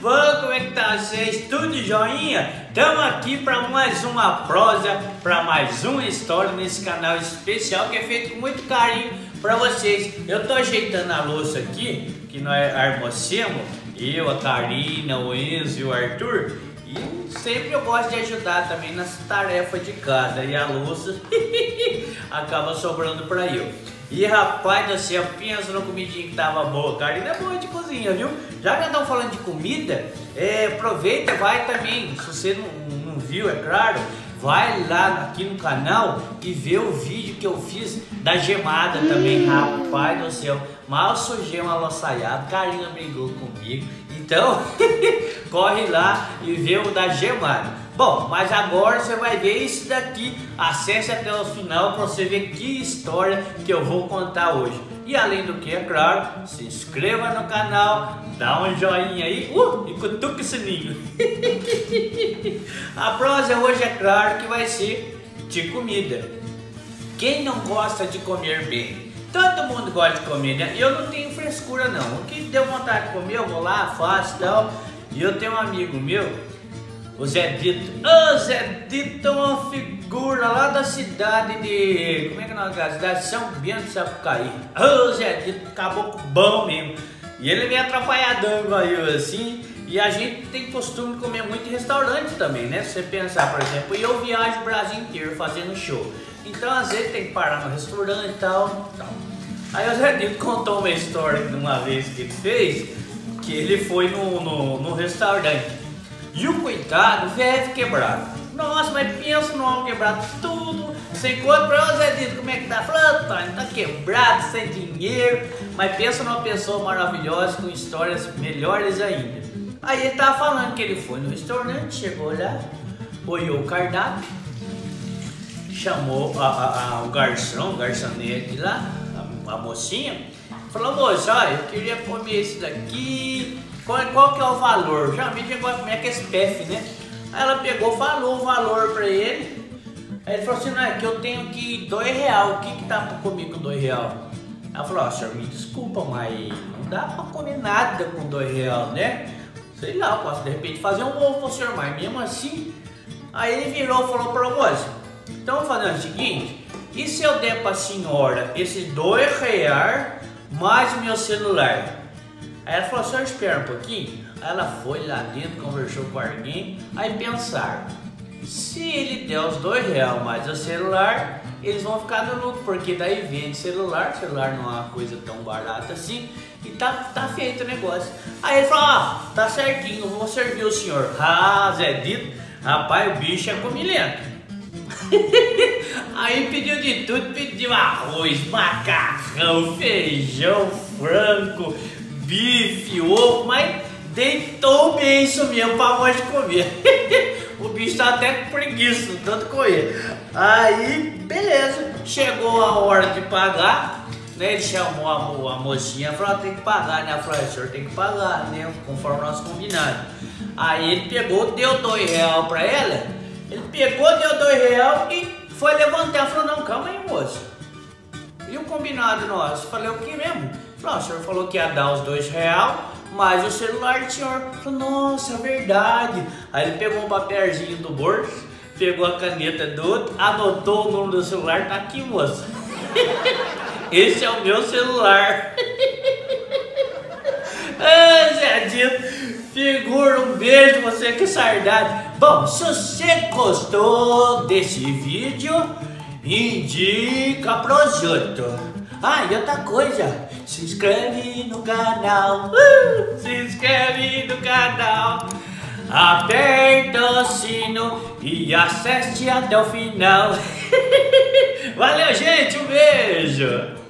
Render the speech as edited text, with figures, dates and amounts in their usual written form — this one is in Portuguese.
bom? Como é que tá vocês? Tudo de joinha? Estamos aqui para mais uma prosa, para mais uma história nesse canal especial que é feito com muito carinho para vocês. Eu tô ajeitando a louça aqui, que nós almocemos, eu, a Karina, o Enzo e o Arthur. E sempre eu gosto de ajudar também nas tarefas de casa. E a louça acaba sobrando para eu. E rapaz do céu, pensa na comidinha que tava boa. Karina é boa de cozinha, viu? Já que estamos falando de comida, aproveita, vai também. Se você não viu, é claro, vai lá aqui no canal e vê o vídeo que eu fiz da gemada também. Rapaz do céu, mal sujei uma loçaiada, Karina brigou comigo. Então, corre lá e vê o da gemada. Bom, mas agora você vai ver isso daqui. Acesse até o final para você ver que história que eu vou contar hoje. E além do que, é claro, se inscreva no canal, dá um joinha aí e cutuca o sininho. A prosa hoje, é claro, que vai ser de comida. Quem não gosta de comer bem? Todo mundo gosta de comer, né? Eu não tenho frescura não. O que deu vontade de comer, eu vou lá, faço e tal. E eu tenho um amigo meu, o Zé Dito. Ô, Zé Dito é uma figura lá da cidade de... Como é que é o nome da cidade? São Bento de Sapucaí. Ô, Zé Dito, caboclo bom mesmo. E ele é meio atrapalhadão igual eu, assim. E a gente tem costume de comer muito em restaurante também, né? Se você pensar, por exemplo, e eu viajo o Brasil inteiro fazendo show. Então, às vezes, tem que parar no restaurante e tal. Aí o Zé Dito contou uma história de uma vez que ele fez, que ele foi no restaurante. E o coitado, velho quebrado. Nossa, mas pensa no homem quebrado, tudo. Você encontra pra o Zé Dito, como é que tá? Falando, tá quebrado, sem dinheiro. Mas pensa numa pessoa maravilhosa, com histórias melhores ainda. Aí ele tava falando que ele foi no restaurante, chegou lá, olhou o cardápio, chamou o garçom, o garçonete lá, a mocinha, falou: moça, olha, eu queria comer esse daqui, qual que é o valor? Geralmente eu gosto de comer aquele PF, né? Aí ela pegou, falou o valor pra ele. Aí ele falou assim: não, é que eu tenho aqui R$2, o que que dá pra comer com R$2? Ela falou: ó, senhor, me desculpa, mas não dá pra comer nada com R$2, né? Sei lá, eu posso de repente fazer um ovo pro senhor, mas mesmo assim. Aí ele virou e falou pra moça: então vamos fazer o seguinte, e se eu der pra senhora esses R$2 mais o meu celular? Aí ela falou: senhor, espera um pouquinho. Aí ela foi lá dentro, conversou com alguém. Aí pensaram: se ele der os R$2 mais o celular, eles vão ficar no lucro, porque daí vende celular não é uma coisa tão barata assim. E tá feito o negócio. Aí ele falou: ah, tá certinho, eu vou servir o senhor. Ah, Zé Dito, rapaz, o bicho é comilento. Aí pediu de tudo, pediu arroz, macarrão, feijão, frango, bife, ovo, mas deitou bem isso mesmo pra nós comer. O bicho tá até com preguiça, tanto comer. Aí, beleza, chegou a hora de pagar, né? Ele chamou a mocinha e falou: tem que pagar, né? Ela falou: o senhor tem que pagar, né? Conforme nós combinamos. Aí ele pegou, deu R$2 pra ela. Ele pegou, deu R$2 e foi levantar. Ela falou: não, calma aí, moça. E o combinado nosso? Falei: o que mesmo? Falou: o senhor falou que ia dar os R$2 mais o celular do senhor. Falei: nossa, é verdade. Aí ele pegou um papelzinho do bolso, pegou a caneta do outro, anotou o número do celular. Tá aqui, moça. Esse é o meu celular. Ah, Zé Dito, figura, um beijo, você que saudade. Bom, se você gostou desse vídeo, indica pros outros. Ah, e outra coisa, se inscreve no canal. Se inscreve no canal. Aperta o sino e acesse até o final. Valeu, gente, um beijo.